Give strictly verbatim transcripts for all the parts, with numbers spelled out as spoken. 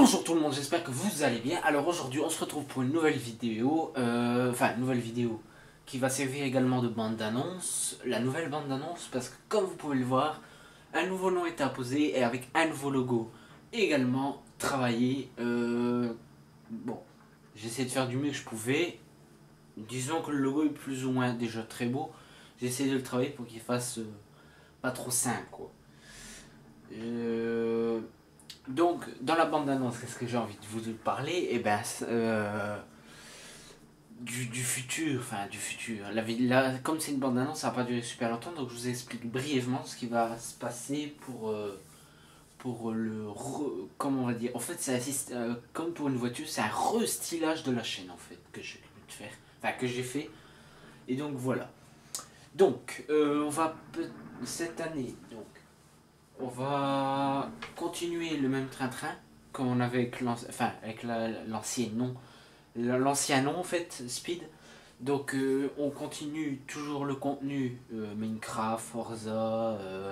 Bonjour tout le monde, j'espère que vous allez bien. Alors aujourd'hui on se retrouve pour une nouvelle vidéo, euh, enfin une nouvelle vidéo qui va servir également de bande d'annonce. La nouvelle bande d'annonce parce que comme vous pouvez le voir, un nouveau nom est imposé et avec un nouveau logo également travaillé. Euh, bon, j'essaie de faire du mieux que je pouvais. Disons que le logo est plus ou moins déjà très beau. J'essaie de le travailler pour qu'il fasse euh, pas trop simple quoi. Euh, Donc, dans la bande-annonce, qu'est-ce que j'ai envie de vous parler? Eh ben, euh, du, du futur, enfin du futur. La, la, comme c'est une bande-annonce, ça va pas durer super longtemps, donc je vous explique brièvement ce qui va se passer pour, euh, pour le... Re, comment on va dire? En fait, c'est euh, comme pour une voiture, c'est un restylage de la chaîne, en fait, que j'ai pu faire. Enfin, que j'ai fait. Et donc, voilà. Donc, euh, on va... Cette année, donc... On va continuer le même train-train qu'on avait avec l'ancien, enfin avec l'ancien nom, l'ancien nom en fait, Speed. Donc euh, on continue toujours le contenu euh, Minecraft, Forza, euh,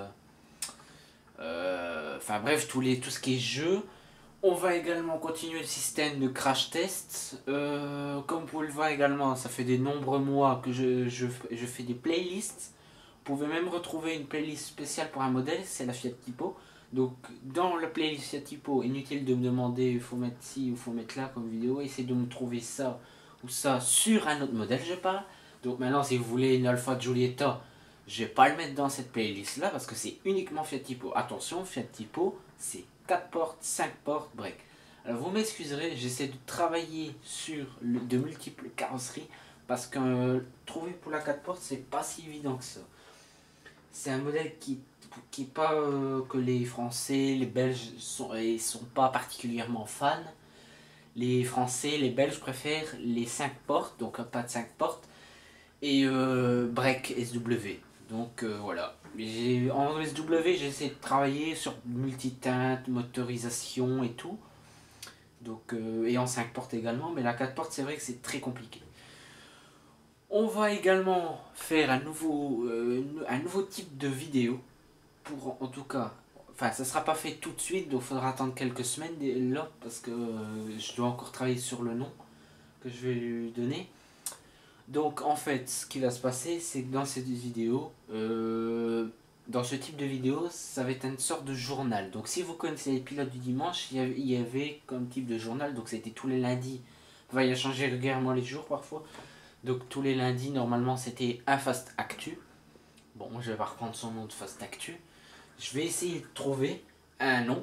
euh, enfin bref tous les, tout ce qui est jeu. On va également continuer le système de crash test. Euh, comme vous pouvez le voir également, ça fait de nombreux mois que je, je, je fais des playlists. Vous pouvez même retrouver une playlist spéciale pour un modèle, c'est la Fiat Tipo. Donc dans la playlist Fiat Tipo, inutile de me demander il faut mettre ci ou il faut mettre là comme vidéo, essayez de me trouver ça ou ça sur un autre modèle je parle. Donc maintenant si vous voulez une Alfa Giulietta, je vais pas le mettre dans cette playlist là parce que c'est uniquement Fiat Tipo. Attention, Fiat Tipo c'est quatre portes, cinq portes, break. Alors vous m'excuserez, j'essaie de travailler sur le, de multiples carrosseries parce que euh, trouver pour la quatre portes c'est pas si évident que ça. C'est un modèle qui qui est pas euh, que les Français, les Belges sont et sont pas particulièrement fans. Les Français, les Belges préfèrent les cinq portes, donc pas de cinq portes, et euh, break S W. Donc euh, voilà. En S W, j'ai essayé de travailler sur multiteinte, motorisation et tout. Donc, euh, et en cinq portes également, mais la quatre portes, c'est vrai que c'est très compliqué. On va également faire un nouveau, euh, un nouveau type de vidéo. Pour en tout cas, enfin ça sera pas fait tout de suite, donc il faudra attendre quelques semaines là, parce que euh, je dois encore travailler sur le nom que je vais lui donner. Donc en fait, ce qui va se passer, c'est que dans cette vidéo, euh, dans ce type de vidéo, ça va être une sorte de journal. Donc si vous connaissez les pilotes du dimanche, il y avait, il y avait comme type de journal, donc c'était tous les lundis. Enfin, il a changé régulièrement les jours parfois. Donc tous les lundis, normalement, c'était un Fast Actu. Bon, je vais pas reprendre son nom de Fast Actu. Je vais essayer de trouver un nom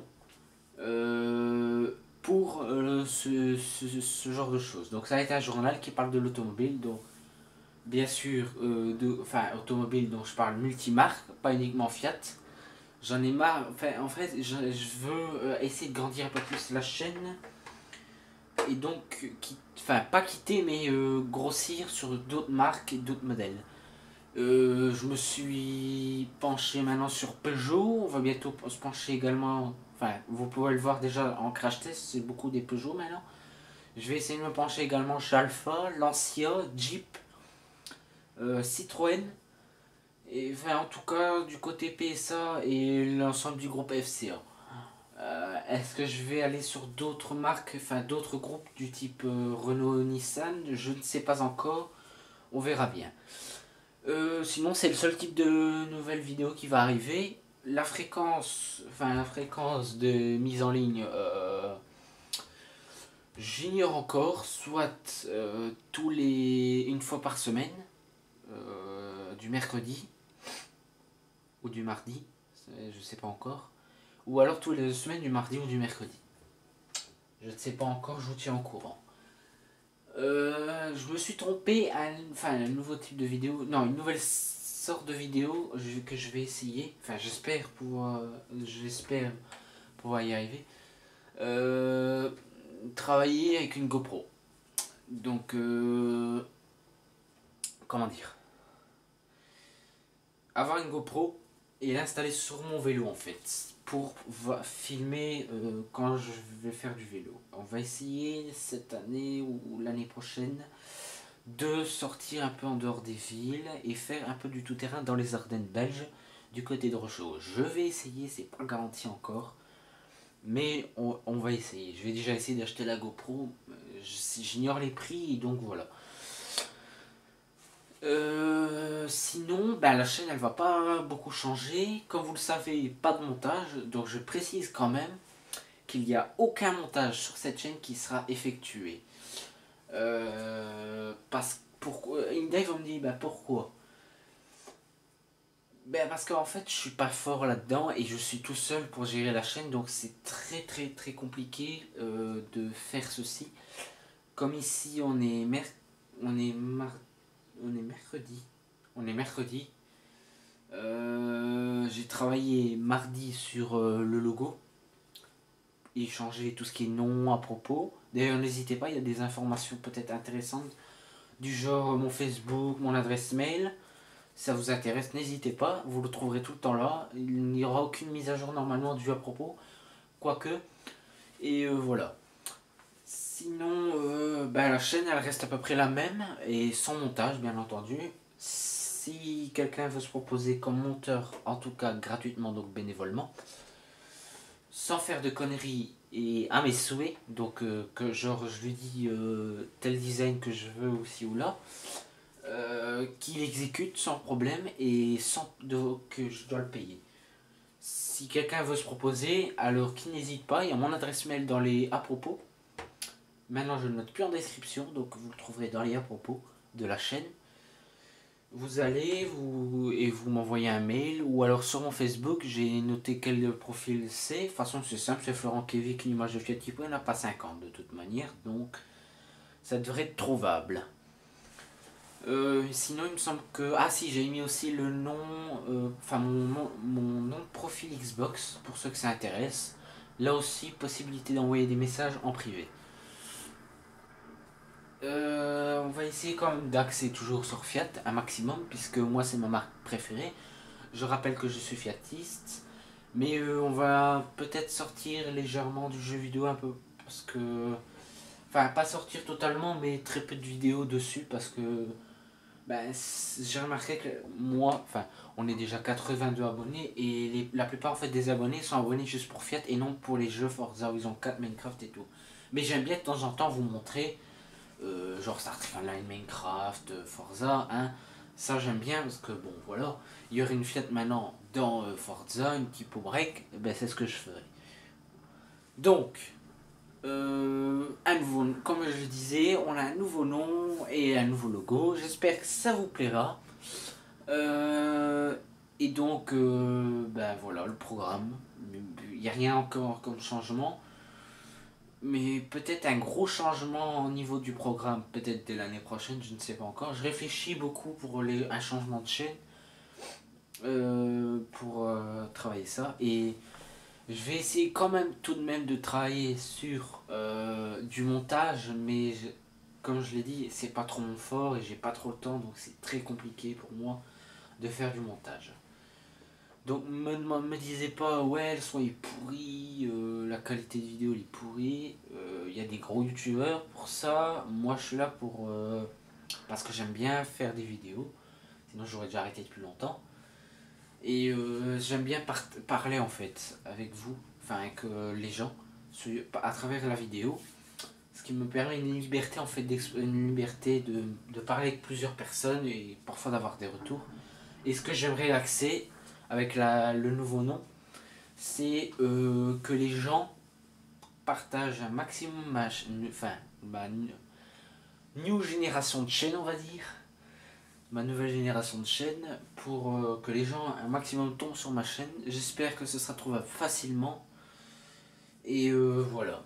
euh, pour euh, ce, ce, ce genre de choses. Donc ça va être un journal qui parle de l'automobile, donc bien sûr, euh, de, enfin automobile dont je parle multimarque, pas uniquement Fiat. J'en ai marre, enfin en fait je, je veux euh, essayer de grandir un peu plus la chaîne et donc, qui, enfin pas quitter mais euh, grossir sur d'autres marques et d'autres modèles. Euh, je me suis penché maintenant sur Peugeot. On va bientôt se pencher également. Enfin, vous pouvez le voir déjà en crash test, c'est beaucoup des Peugeot maintenant. Je vais essayer de me pencher également chez Alfa, Lancia, Jeep, euh, Citroën. Et enfin, en tout cas, du côté P S A et l'ensemble du groupe F C A. Euh, Est-ce que je vais aller sur d'autres marques, enfin d'autres groupes du type euh, Renault, Nissan? Je ne sais pas encore. On verra bien. Euh, sinon, c'est le seul type de nouvelle vidéo qui va arriver. La fréquence, enfin la fréquence de mise en ligne, euh, j'ignore encore. Soit euh, tous les une fois par semaine, euh, du mercredi ou du mardi, je sais pas encore. Ou alors tous les semaines du mardi ou du mercredi. Je ne sais pas encore, je vous tiens au courant. Euh, je me suis trompé à un, enfin, un nouveau type de vidéo, non, une nouvelle sorte de vidéo que je vais essayer, enfin j'espère pouvoir, j'espère pouvoir y arriver. Euh, travailler avec une GoPro. Donc, euh, comment dire, avoir une GoPro et l'installer sur mon vélo en fait, pour filmer euh, quand je vais faire du vélo. On va essayer cette année ou l'année prochaine de sortir un peu en dehors des villes et faire un peu du tout-terrain dans les Ardennes belges, du côté de Rochereau. Je vais essayer, c'est pas garanti encore. Mais on, on va essayer. Je vais déjà essayer d'acheter la GoPro. J'ignore les prix, donc voilà. Euh, sinon, ben, la chaîne elle va pas beaucoup changer. Comme vous le savez, pas de montage. Donc je précise quand même qu'il n'y a aucun montage sur cette chaîne qui sera effectué. Euh, parce pourquoi Dave me dit bah pourquoi ben parce qu'en fait je suis pas fort là-dedans et je suis tout seul pour gérer la chaîne, donc c'est très très très compliqué euh, de faire ceci. Comme ici on est mer on est mar on est mercredi on est mercredi euh, j'ai travaillé mardi sur euh, le logo et changer tout ce qui est nom à propos. D'ailleurs n'hésitez pas, il y a des informations peut-être intéressantes du genre mon Facebook, mon adresse mail. Si ça vous intéresse, n'hésitez pas, vous le trouverez tout le temps là. Il n'y aura aucune mise à jour normalement du à propos, quoique. Et euh, voilà. Sinon, euh, ben, la chaîne elle reste à peu près la même et sans montage bien entendu. Si quelqu'un veut se proposer comme monteur, en tout cas gratuitement, donc bénévolement, sans faire de conneries et à mes souhaits, donc euh, que genre je lui dis euh, tel design que je veux aussi ou là, euh, qu'il exécute sans problème et sans de, que je dois le payer. Si quelqu'un veut se proposer, alors qu'il n'hésite pas, il y a mon adresse mail dans les à propos. Maintenant je ne note plus en description, donc vous le trouverez dans les à propos de la chaîne. Vous allez vous et vous m'envoyez un mail ou alors sur mon Facebook, j'ai noté quel profil c'est. De toute façon c'est simple, c'est Florent Kevic, une image de Fiat Tipo, il n'y en a pas cinquante de toute manière, donc ça devrait être trouvable. Euh, sinon il me semble que... Ah si, j'ai mis aussi le nom, euh, enfin mon, mon, mon nom de profil Xbox, pour ceux que ça intéresse. Là aussi, possibilité d'envoyer des messages en privé. Euh, on va essayer quand même d'axer toujours sur Fiat un maximum, puisque moi c'est ma marque préférée. Je rappelle que je suis fiatiste, mais euh, on va peut-être sortir légèrement du jeu vidéo un peu, parce que... Enfin, pas sortir totalement, mais très peu de vidéos dessus, parce que... Ben, j'ai remarqué que moi, enfin, on est déjà quatre-vingt-deux abonnés, et les, la plupart en fait, des abonnés sont abonnés juste pour Fiat, et non pour les jeux Forza, où ils ont quatre Minecraft et tout. Mais j'aime bien de temps en temps vous montrer... Euh, genre Star Trek Online, Minecraft, Forza, hein. Ça j'aime bien parce que bon voilà, il y aurait une Fiat maintenant dans euh, Forza, une typo break, ben c'est ce que je ferai. Donc, euh, un nouveau, comme je le disais, on a un nouveau nom et un nouveau logo. J'espère que ça vous plaira. Euh, et donc, euh, ben voilà le programme. Il n'y a rien encore comme changement. Mais peut-être un gros changement au niveau du programme, peut-être dès l'année prochaine, je ne sais pas encore. Je réfléchis beaucoup pour les, un changement de chaîne, euh, pour euh, travailler ça. Et je vais essayer quand même tout de même de travailler sur euh, du montage, mais je, comme je l'ai dit, c'est pas trop mon fort et j'ai pas trop le temps, donc c'est très compliqué pour moi de faire du montage. Donc me, me disais pas ouais le son est pourri, euh, la qualité de vidéo est pourrie, il euh, y a des gros youtubeurs pour ça, moi je suis là pour euh, parce que j'aime bien faire des vidéos, sinon j'aurais déjà arrêté depuis longtemps. Et euh, j'aime bien par parler en fait avec vous, enfin avec euh, les gens, à travers la vidéo, ce qui me permet une liberté en fait, une liberté de, de parler avec plusieurs personnes et parfois d'avoir des retours. Et ce que j'aimerais axer avec la, le nouveau nom, c'est euh, que les gens partagent un maximum ma, enfin, ma new génération de chaînes, on va dire, ma nouvelle génération de chaînes, pour euh, que les gens un maximum tombent sur ma chaîne. J'espère que ce sera trouvable facilement. Et euh, voilà.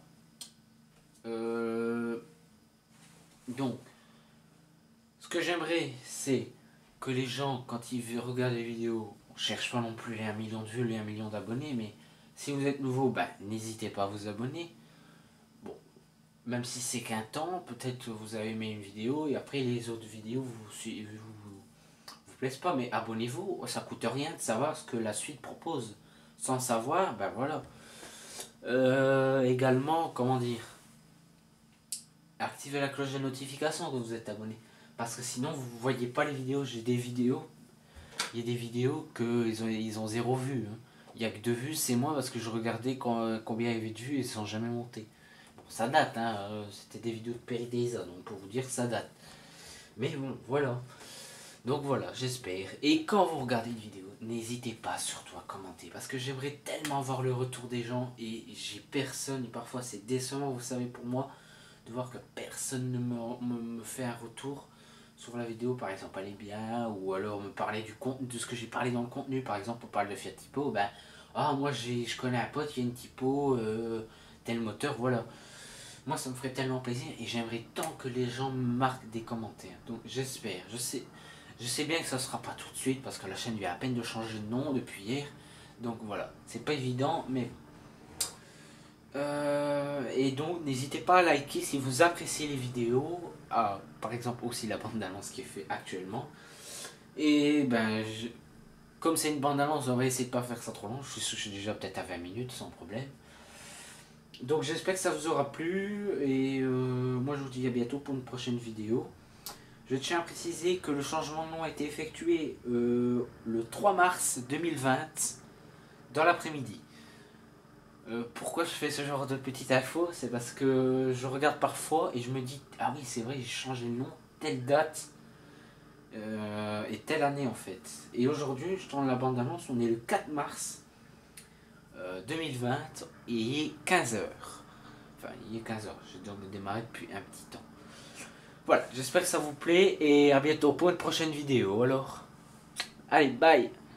Euh, donc, ce que j'aimerais, c'est que les gens, quand ils regardent les vidéos, on cherche pas non plus les un million de vues, les un million d'abonnés, mais si vous êtes nouveau, ben, n'hésitez pas à vous abonner. Bon, même si c'est qu'un temps, peut-être que vous avez aimé une vidéo et après les autres vidéos vous vous, vous, vous plaisent pas, mais abonnez-vous, ça coûte rien de savoir ce que la suite propose. Sans savoir, ben voilà. Euh, également, comment dire, activez la cloche de notification quand vous êtes abonné. Parce que sinon vous voyez pas les vidéos. J'ai des vidéos, il y a des vidéos que ils ont, ils ont zéro vue. Hein. Il y a que deux vues, c'est moi parce que je regardais quand, combien il y avait de vues et ils sont jamais montés. Bon, ça date, hein, euh, c'était des vidéos de Peridesa, donc pour vous dire que ça date. Mais bon, voilà. Donc voilà, j'espère. Et quand vous regardez une vidéo, n'hésitez pas surtout à commenter. Parce que j'aimerais tellement voir le retour des gens. Et j'ai personne. Et parfois c'est décevant, vous savez, pour moi, de voir que personne ne me, me, me fait un retour sur la vidéo. Par exemple, elle est bien. Ou alors me parler du contenu, de ce que j'ai parlé dans le contenu. Par exemple, on parle de Fiat Tipo. Ben, ah, moi je connais un pote qui a une Tipo, euh, tel moteur, voilà. Moi ça me ferait tellement plaisir. Et j'aimerais tant que les gens me marquent des commentaires. Donc j'espère, je sais. Je sais bien que ça ne sera pas tout de suite parce que la chaîne vient à peine de changer de nom depuis hier. Donc voilà, c'est pas évident, mais... Euh, et donc n'hésitez pas à liker si vous appréciez les vidéos. Ah, par exemple aussi la bande-annonce qui est faite actuellement. Et ben, je, comme c'est une bande-annonce, on va essayer de pas faire ça trop long. Je suis, je suis déjà peut-être à vingt minutes sans problème. Donc j'espère que ça vous aura plu. Et euh, moi je vous dis à bientôt pour une prochaine vidéo. Je tiens à préciser que le changement de nom a été effectué euh, le trois mars deux mille vingt dans l'après-midi. Euh, pourquoi je fais ce genre de petite info? C'est parce que je regarde parfois et je me dis ah oui c'est vrai j'ai changé le nom, telle date euh, et telle année en fait. Et aujourd'hui je tourne la bande-annonce, on est le quatre mars euh, deux mille vingt et il est quinze heures. Enfin il est quinze heures, j'ai donc démarré depuis un petit temps. Voilà, j'espère que ça vous plaît et à bientôt pour une prochaine vidéo alors. Allez, bye!